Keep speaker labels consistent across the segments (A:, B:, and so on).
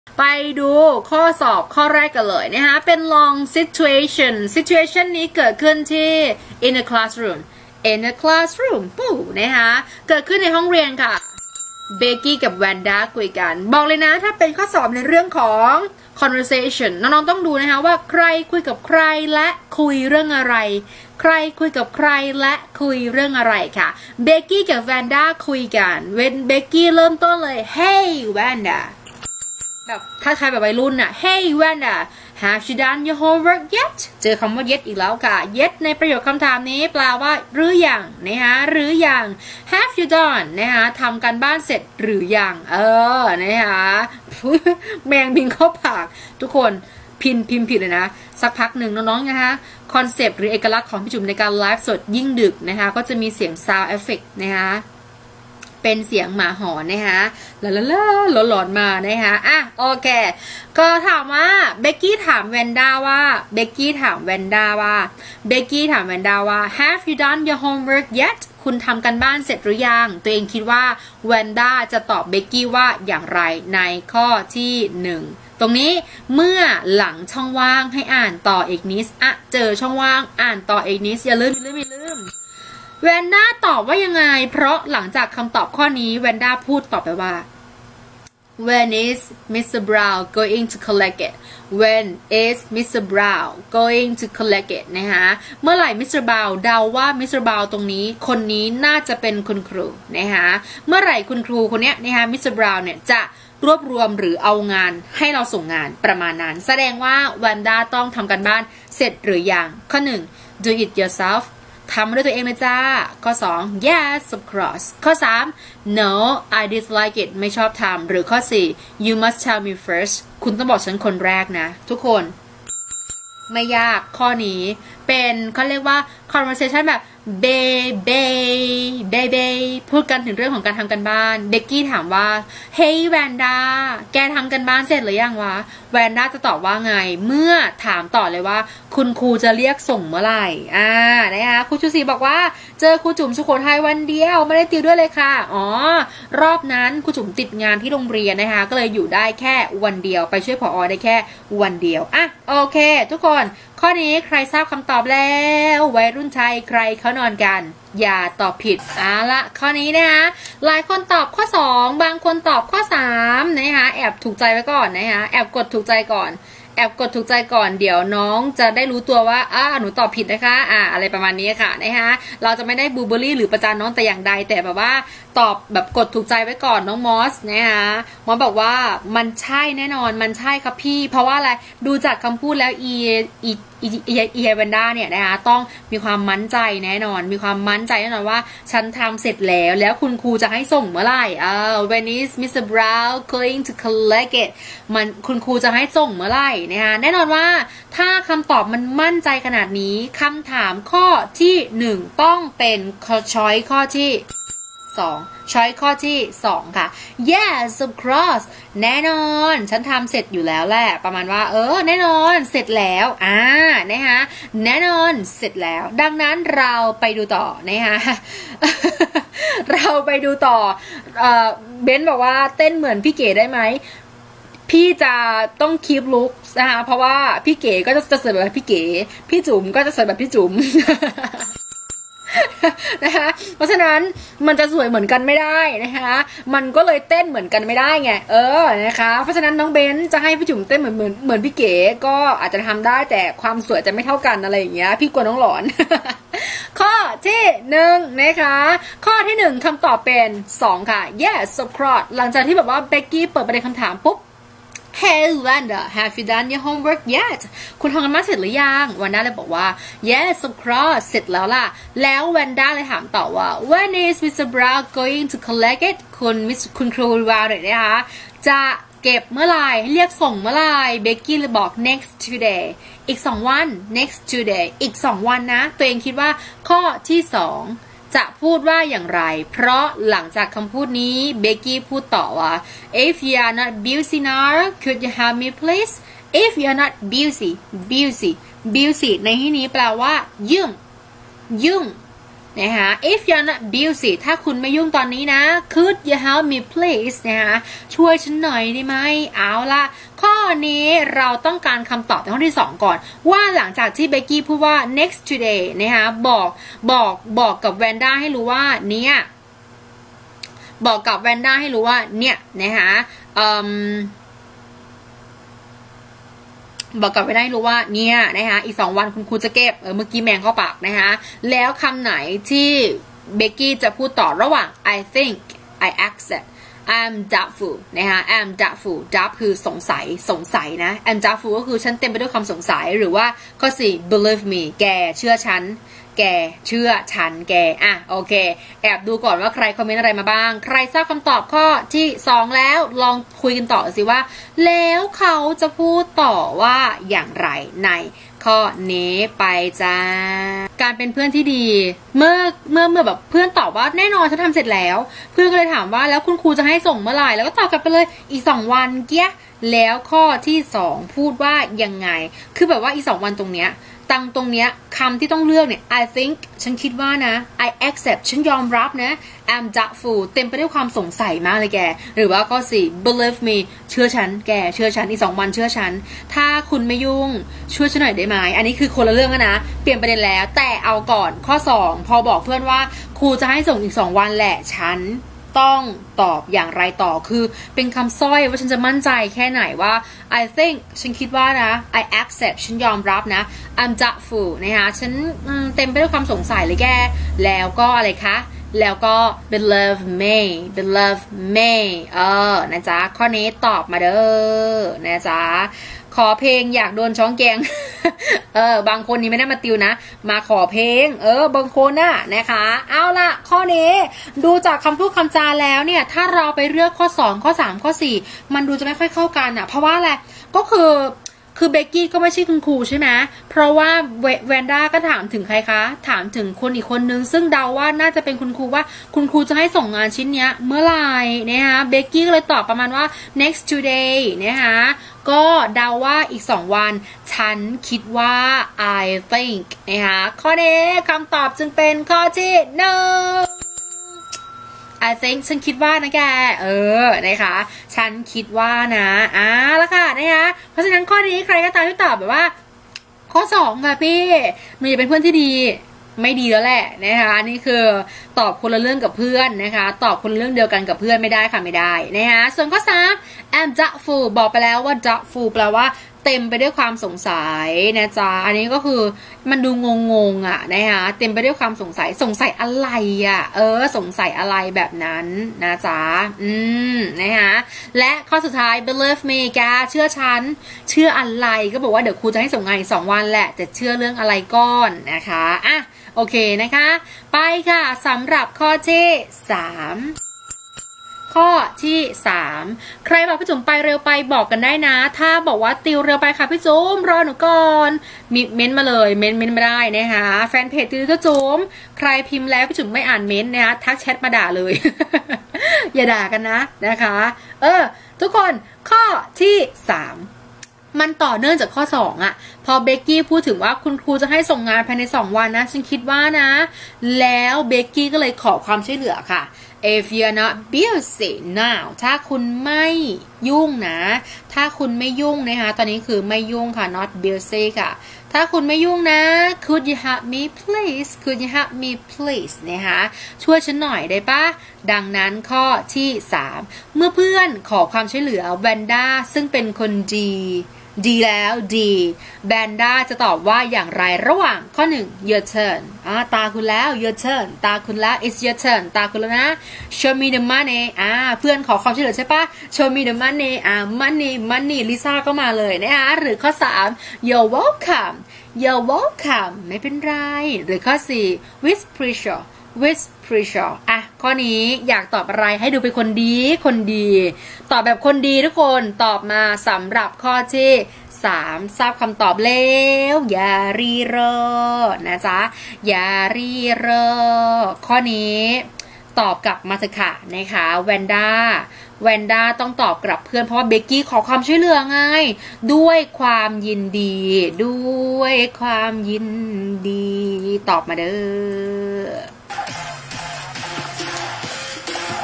A: ไปดูข้อสอบข้อแรกกันเลยนะคะเป็น long situation นี้เกิดขึ้นที่ in a classroom ปุ๊บนะคะเกิดขึ้นในห้องเรียนค่ะเบกกี้กับแวนด้าคุยกันบอกเลยนะถ้าเป็นข้อสอบในเรื่องของ conversation น้องๆต้องดูนะคะว่าใครคุยกับใครและคุยเรื่องอะไรใครคุยกับใครและคุยเรื่องอะไรค่ะเบกกี้กับแวนด้าคุยกันเวนเบกกี้เริ่มต้นเลย Hey แวนด้าแบบถ้าใครแบบวัยรุ่นน่ะ Hey แวนด้า Have you done your homework yet เจอคำว่า yet อีกแล้วค่ะ yet ในประโยคคำถามนี้แปลว่าหรือยังนะคะหรือยัง Have you done นะคะทำการบ้านเสร็จหรือยังนะคะแมงบินเข้าปากทุกคนพิมพ์ผิดเลยนะสักพักหนึ่งน้องๆนะคะคอนเซปต์หรือเอกลักษณ์ของพี่จุ๋มในการไลฟ์สดยิ่งดึกนะคะก็จะมีเสียง sound effect นะคะเป็นเสียงหมาหอนนะคะหลอนมานะคะโอเคก็ถามว่าเบกกี้ถามแวนด้าว่า Have you done your homework yet คุณทำกันบ้านเสร็จหรือยังตัวเองคิดว่าแวนด้าจะตอบเบกกี้ว่าอย่างไรในข้อที่1ตรงนี้เมื่อหลังช่องว่างให้อ่านต่ออีกนิดเจอช่องว่างอ่านต่ออีกนิดอย่าลืมแวนด้าตอบว่ายังไงเพราะหลังจากคำตอบข้อนี้แวนด้าพูดตอบไปว่า When is Mr. Brown going to collect it When is Mr. Brown going to collect it นะคะเมื่อไหร่ Mr. Brown เดาว่า Mr. Brown ตรงนี้คนนี้น่าจะเป็นคุณครูนะคะเมื่อไหร่คุณครูคนนี้นะคะ Mr. Brown เนี่ยจะรวบรวมหรือเอางานให้เราส่งงานประมาณนั้นแสดงว่าแวนด้าต้องทำกันบ้านเสร็จหรือยังข้อ1 do it yourself ทำด้วยตัวเองเลยจ้าข้อ2 yes of course ข้อ3 no I dislike it ไม่ชอบทำหรือข้อ4 you must tell me first คุณต้องบอกฉันคนแรกนะทุกคนไม่ยากข้อนี้เป็นเขาเรียกว่า conversation แบบเบพูดกันถึงเรื่องของการทำกันบ้านเบกกี้ถามว่า Hey แวนด้าแกทำกันบ้านเสร็จหรือยังวะแวนด้าจะตอบว่าไงเมื่อถามต่อเลยว่าคุณครูจะเรียกส่งเมื่อไหร่นะคะครูชูศรีบอกว่าเจอครูจุ๋มสุโขทัยวันเดียวไม่ได้ติวด้วยเลยค่ะรอบนั้นครูจุ๋มติดงานที่โรงเรียนนะคะก็เลยอยู่ได้แค่วันเดียวไปช่วยผอ.ได้แค่วันเดียวโอเคทุกคนข้อนี้ใครทราบคำตอบแล้ววัยรุ่นชายใครเขานอนกันอย่าตอบผิดละข้อนี้นะคะหลายคนตอบข้อ2บางคนตอบข้อ3นะคะแอบถูกใจไว้ก่อนนะคะแอบกดถูกใจก่อนเดี๋ยวน้องจะได้รู้ตัวว่าหนูตอบผิดนะคะอะไรประมาณนี้ค่ะนะคะเราจะไม่ได้บูเบอรี่หรือประจานน้องแต่อย่างใดแต่แบบว่าตอบแบบกดถูกใจไว้ก่อนน้องมอสนะคะมอสบอกว่ามันใช่แน่นอนมันใช่ครับพี่เพราะว่าอะไรดูจากคำพูดแล้วอีแวนด้าเนี่ยนะคะต้องมีความมั่นใจแน่นอนว่าฉันทำเสร็จแล้วคุณครูจะให้ส่งเมื่อไหร่ When is Mr. Brown going to collect it คุณครูจะให้ส่งเมื่อไหร่นะคะแน่นอนว่าถ้าคำตอบมันมั่นใจขนาดนี้คำถามข้อที่1ต้องเป็นช้อยข้อที่2ช้อยข้อที่2ค่ะ yes of course แน่นอนฉันทำเสร็จอยู่แล้วแหละประมาณว่าแน่นอนเสร็จแล้วนะคะแน่นอนเสร็จแล้วดังนั้นเราไปดูต่อนะคะเราไปดูต่อเบนบอกว่าเต้นเหมือนพี่เก๋ได้ไหมพี่จะต้องคีปลุคนะคะเพราะว่าพี่เก๋ก็จะสวยแบบพี่เก๋พี่จุ๋มก็จะสวยแบบพี่จุ๋มนะคะเพราะฉะนั้นมันจะสวยเหมือนกันไม่ได้นะคะมันก็เลยเต้นเหมือนกันไม่ได้ไงนะคะเพราะฉะนั้นน้องเบนจะให้พี่จุ๋มเต้นเหมือนพี่เก๋ก็อาจจะทำได้แต่ความสวยจะไม่เท่ากันอะไรอย่างเงี้ยพี่กลัวน้องหลอน ข้อที่1นะคะข้อที่1คำตอบเป็น2ค่ะ yes of course หลังจากที่แบบว่าเบกกี้เปิดประเด็นคำถามปุ๊บHey Wanda have you done your homework yet คุณทำกันบ้านเสร็จหรือยังวันด้าเลยบอกว่า yes of course เสร็จแล้วล่ะแล้ววันด้าเลยถามต่อว่า when is Mr. Brown going to collect it คุณครูวาวเนี่ยนะคะจะเก็บเมื่อไหร่เรียกส่งเมื่อไหร่เบกกี้เลยบอก next today อีก2วัน next today อีก2วันนะตัวเองคิดว่าข้อที่2จะพูดว่าอย่างไรเพราะหลังจากคำพูดนี้เบกกี้พูดต่อว่า if you are not busy now could you help me please if you are not busy ในที่นี้แปลว่ายุ่งนะคะ if you're not busy ถ้าคุณไม่ยุ่งตอนนี้นะ could you help me please นะคะช่วยฉันหน่อยได้ไหมเอาละข้อนี้เราต้องการคำตอบในข้อที่2ก่อนว่าหลังจากที่เบกกี้พูดว่า next today นะคะบอกกับแวนด้าให้รู้ว่าเนี่ยบอกกับแวนด้าให้รู้ว่าเนี่ยนะคะบอกกับแวนด้าให้รู้ว่าเนี่ยนะคะอีก2 วันคุณครูจะเก็บเมื่อกี้แมงเข้าปากนะคะแล้วคำไหนที่เบกกี้จะพูดต่อระหว่าง I think I accept I'm doubtful นะคะ I'm doubtful doubt คือสงสัยนะ I'm doubtful ก็คือฉันเต็มไปด้วยความสงสัยหรือว่าข้อ4 believe me แกเชื่อฉันแกเชื่อฉันแกโอเคแอบดูก่อนว่าใครคอมเมนต์อะไรมาบ้างใครทราบคำตอบข้อที่2แล้วลองคุยกันต่อสิว่าแล้วเขาจะพูดต่อว่าอย่างไรในข้อนี้ไปจ้าการเป็นเพื่อนที่ดีเมื่อแบบเพื่อนตอบว่าแน่นอนฉันทำเสร็จแล้วเพื่อนก็เลยถามว่าแล้วคุณครูจะให้ส่งเมื่อไหร่แล้วก็ตอบกลับไปเลยอีก2 วันเกี้ยแล้วข้อที่2พูดว่ายังไงคือแบบว่าอีก2 วันตรงเนี้ยตรงเนี้ยคำที่ต้องเลือกเนี่ย I think ฉันคิดว่านะ I accept ฉันยอมรับนะ I'm doubtful เต็มไปด้วยความสงสัยมากเลยแกหรือว่าข้อ4 believe me เชื่อฉันแกเชื่อฉันอีก2 วันเชื่อฉันถ้าคุณไม่ยุ่งช่วยฉันหน่อยได้ไหมอันนี้คือคนละเรื่องนะเปลี่ยนประเด็นแล้วแต่เอาก่อนข้อ2พอบอกเพื่อนว่าครูจะให้ส่งอีก2 วันแหละฉันต้องตอบอย่างไรต่อคือเป็นคำสร้อยว่าฉันจะมั่นใจแค่ไหนว่า I think ฉันคิดว่านะ I accept ฉันยอมรับนะ I'm doubtful นะคะฉันเต็มไปด้วยความสงสัยเลยแกแล้วก็อะไรคะแล้วก็ believe me นะจ๊ะข้อนี้ตอบมาเด้อนะจ๊ะขอเพลงอยากโดนช้องแกง บางคนนี่ไม่ได้มาติวนะมาขอเพลงบางคนน่ะนะคะเอาล่ะข้อนี้ดูจากคำพูดคำจาแล้วเนี่ยถ้าเราไปเลือกข้อ2ข้อ3ข้อ4มันดูจะไม่ค่อยเข้ากันอ่ะเพราะว่าอะไรก็คือเบกกี้ก็ไม่ใช่คุณครูใช่ไหมเพราะว่าแวนด้าก็ถามถึงใครคะถามถึงคนอีกคนนึงซึ่งเดาว่าน่าจะเป็นคุณครูว่าคุณครูจะให้ส่งงานชิ้นเนี้ยเมื่อไหร่นะคะเบกกี้ก็เลยตอบประมาณว่า next today นะคะก็เดาว่าอีก2 วันฉันคิดว่า I think นะคะข้อนี้คำตอบจึงเป็นข้อที่1I think ฉันคิดว่านะแกนะคะฉันคิดว่านะแล้วค่ะนะคะเพราะฉะนั้นข้อนี้ใครก็ตามที่ตอบแบบว่าข้อ2ค่ะพี่มันจะเป็นเพื่อนที่ดีไม่ดีแล้วแหละนะคะนี่คือตอบคนละเรื่องกับเพื่อนนะคะตอบคนละเรื่องเดียวกันกับเพื่อนไม่ได้ค่ะไม่ได้นะคะส่วนข้อ3 I'm doubtful บอกไปแล้วว่า doubtful แปลว่าเต็มไปด้วยความสงสัยนะจ๊ะอันนี้ก็คือมันดูงงอ่ะนะคะเต็มไปด้วยความสงสัยอะไรอ่ะสงสัยอะไรแบบนั้นนะจ๊ะนะคะและข้อสุดท้าย believe me แกเชื่อฉันเชื่ออะไรก็บอกว่าเดี๋ยวครูจะให้ส่งงานอีก2 วันแหละแต่เชื่อเรื่องอะไรก่อนนะคะโอเคนะคะไปค่ะสำหรับข้อที่3ข้อที่3ใครบอกพี่จุ๋มไปเร็วไปบอกกันได้นะถ้าบอกว่าติวเร็วไปค่ะพี่จุ๋มรอหนูก่อนมีเม้นมาเลยเม้นมาได้นะคะแฟนเพจติวจุ๋มใครพิมพ์แล้วพี่จุ๋มไม่อ่านเม้นนะคะทักแชทมาด่าเลย อย่าด่ากันนะคะทุกคนข้อที่3มันต่อเนื่องจากข้อ2อ่ะพอเบกกี้พูดถึงว่าคุณครูจะให้ส่งงานภายใน2 วันนะฉันคิดว่านะแล้วเบกกี้ก็เลยขอความช่วยเหลือค่ะIf you're not busy now ถ้าคุณไม่ยุ่งนะถ้าคุณไม่ยุ่งนะคะตอนนี้คือไม่ยุ่งค่ะ not busy ค่ะถ้าคุณไม่ยุ่งนะ Could you help me please นะคะช่วยฉันหน่อยได้ปะดังนั้นข้อที่3เมื่อเพื่อนขอความช่วยเหลือแวนด้าซึ่งเป็นคนดีแล้วแบนด้าจะตอบว่าอย่างไรระหว่างข้อ1 your turn ตาคุณแล้ว your turn ตาคุณแล้ว it's your turn ตาคุณแล้วนะ show me the money เพื่อนขอความช่วยเหลือใช่ปะ show me the money money ลิซ่าก็มาเลยนะคะหรือข้อ3 you're welcome ไม่เป็นไรหรือข้อ4 with pressure ข้อนี้อยากตอบอะไรให้ดูเป็นคนดีตอบแบบคนดีทุกคนตอบมาสำหรับข้อที่3ทราบคำตอบแล้วอย่ารีรอนะจ๊ะอย่ารีรอข้อนี้ตอบกลับมาเถอะค่ะนะคะแวนด้าต้องตอบกลับเพื่อนเพราะว่าเบกกี้ขอความช่วยเหลือไงด้วยความยินดีตอบมาเด้อ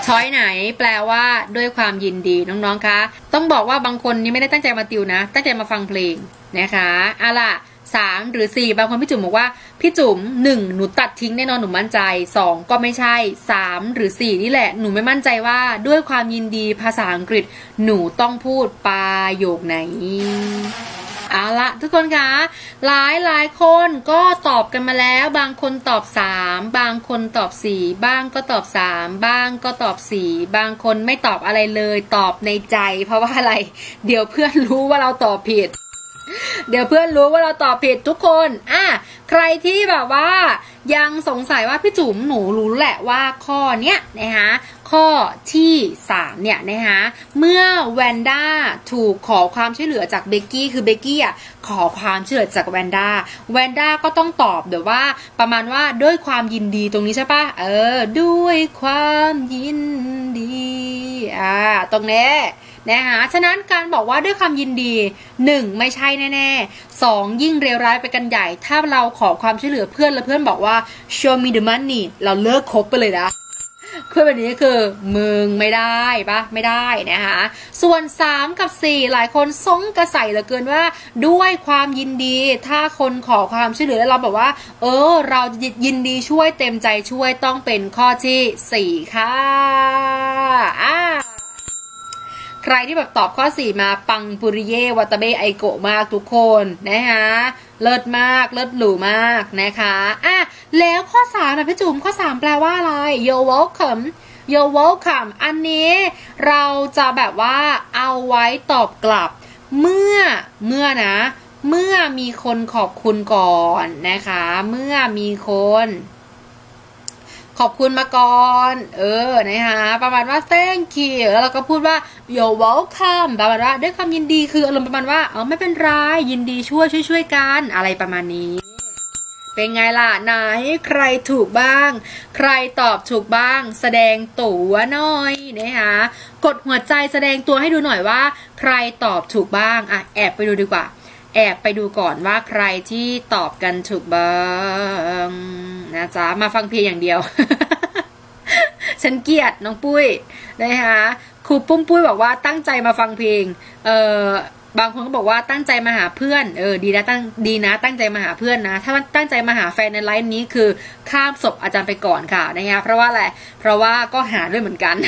A: ช้อยไหนแปลว่าด้วยความยินดีน้องๆคะต้องบอกว่าบางคนนี่ไม่ได้ตั้งใจมาติวนะตั้งใจมาฟังเพลงนะคะอะล่ะ3 หรือ 4บางคนพี่จุ๋มบอกว่าพี่จุ๋ม1หนูตัดทิ้งแน่นอนหนูมั่นใจ2ก็ไม่ใช่3หรือ4นี่แหละหนูไม่มั่นใจว่าด้วยความยินดีภาษาอังกฤษหนูต้องพูดประโยคไหนเอาละทุกคนคะหลายคนก็ตอบกันมาแล้วบางคนตอบ3บางคนตอบ4บ้างก็ตอบ3บ้างก็ตอบ4บางคนไม่ตอบอะไรเลยตอบในใจเพราะว่าอะไรเดี๋ยวเพื่อนรู้ว่าเราตอบผิดเดี๋ยวเพื่อนรู้ว่าเราตอบผิดทุกคนใครที่แบบว่ายังสงสัยว่าพี่จุ๋มหนูรู้แหละว่าข้อเนี้ยนะคะข้อที่3เนี่ยนะคะเมื่อแวนด้าถูกขอความช่วยเหลือจากเบกกี้คือเบกกี้ขอความช่วยเหลือจากแวนด้าก็ต้องตอบเดี๋ยวว่าประมาณว่าด้วยความยินดีตรงนี้ใช่ปะด้วยความยินดีตรงนี้นะคะฉะนั้นการบอกว่าด้วยความยินดี1ไม่ใช่แน่ๆ2ยิ่งเลวร้ายไปกันใหญ่ถ้าเราขอความช่วยเหลือเพื่อนแล้วเพื่อนบอกว่า show me the money เราเลิกคบไปเลยนะคือแบบนี้คือมึงไม่ได้ปะไม่ได้นะคะส่วน3กับ4หลายคนซงกระใสเหลือเกินว่าด้วยความยินดีถ้าคนขอความช่วยเหลือแล้วเราบอกว่าเรายินดีช่วยเต็มใจช่วยต้องเป็นข้อที่4ค่ะใครที่แบบตอบข้อ4มาปังปุริเยวาตาเบไอโกะมากทุกคนนะคะเลิศมากเลิศหรูมากนะคะแล้วข้อ3นะพี่จุ๋มข้อ3แปลว่าอะไร you're welcome อันนี้เราจะแบบว่าเอาไว้ตอบกลับเมื่อมีคนขอบคุณก่อนนะคะเมื่อมีคนขอบคุณมาก่อนนะคะประมาณว่า thank you แล้วเราก็พูดว่า you're welcome ประมาณว่าด้วยความยินดีคืออารมณ์ประมาณว่าไม่เป็นไรยินดีช่วยกันอะไรประมาณนี้เป็นไงล่ะไหนใครถูกบ้างใครตอบถูกบ้างแสดงตัวหน่อยนะคะกดหัวใจแสดงตัวให้ดูหน่อยว่าใครตอบถูกบ้างแอบไปดูดีกว่าแอบไปดูก่อนว่าใครที่ตอบกันถูกบ้างนะจ๊ะมาฟังเพลงอย่างเดียว ฉันเกลียดน้องปุ้ยนะคะครูปุ้มปุ้ยบอกว่าตั้งใจมาฟังเพลงบางคนก็บอกว่าตั้งใจมาหาเพื่อนดีนะตั้งใจมาหาเพื่อนนะถ้าตั้งใจมาหาแฟนในไลฟ์นี้คือข้ามศพอาจารย์ไปก่อนค่ะนะคะเพราะว่าอะไรเพราะว่าก็หาด้วยเหมือนกัน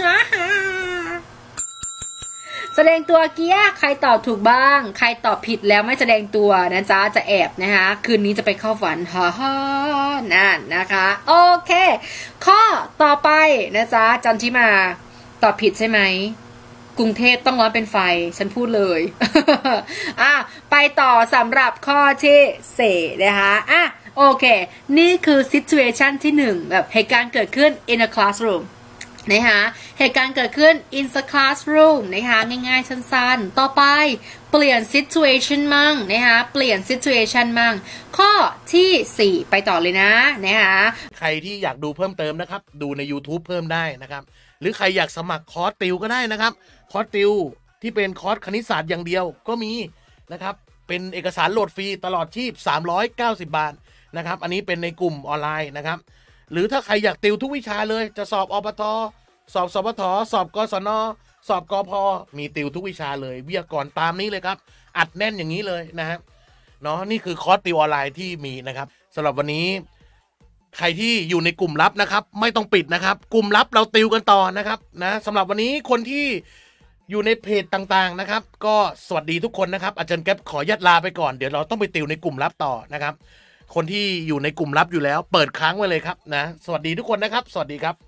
A: แสดงตัวเกี้ยใครตอบถูกบ้างใครตอบผิดแล้วไม่แสดงตัวนะจ๊ะจะแอบนะคะคืนนี้จะไปเข้าฝันฮ่านั่นนะคะโอเคข้อต่อไปนะจ๊ะจันทิมาตอบผิดใช่ไหมกรุงเทพต้องร้อนเป็นไฟฉันพูดเลย ไปต่อสำหรับข้อที่4นะคะโอเคนี่คือ situation ที่1แบบเหตุการณ์เกิดขึ้น in a classroomนะคะเหตุการณ์เกิดขึ้น in the classroom นะคะง่ายๆสั้นๆต่อไปเปลี่ยน situation มั่งนะคะเปลี่ยน situation มั่งข้อที่4ไปต่อเลยนะคะ
B: ใครที่อยากดูเพิ่มเติมนะครับดูใน YouTube เพิ่มได้นะครับหรือใครอยากสมัครคอร์สติวก็ได้นะครับคอร์สติวที่เป็นคอร์สคณิตศาสตร์อย่างเดียวก็มีนะครับเป็นเอกสารโหลดฟรีตลอดชีพ390 บาทนะครับอันนี้เป็นในกลุ่มออนไลน์นะครับหรือถ้าใครอยากติวทุกวิชาเลยจะสอบอปท.สอบสปท.สอบกศน.สอบกพ.มีติวทุกวิชาเลยวิทยากรตามนี้เลยครับอัดแน่นอย่างนี้เลยนะครับเนาะนี่คือคอร์สติวออนไลน์ที่มีนะครับสำหรับวันนี้ใครที่อยู่ในกลุ่มลับนะครับไม่ต้องปิดนะครับกลุ่มลับเราติวกันต่อนะครับนะสำหรับวันนี้คนที่อยู่ในเพจต่างๆนะครับก็สวัสดีทุกคนนะครับอาจารย์แก๊ปขอยัดลาไปก่อนเดี๋ยวเราต้องไปติวในกลุ่มลับต่อนะครับคนที่อยู่ในกลุ่มลับอยู่แล้วเปิดค้างไว้เลยครับนะสวัสดีทุกคนนะครับสวัสดีครับ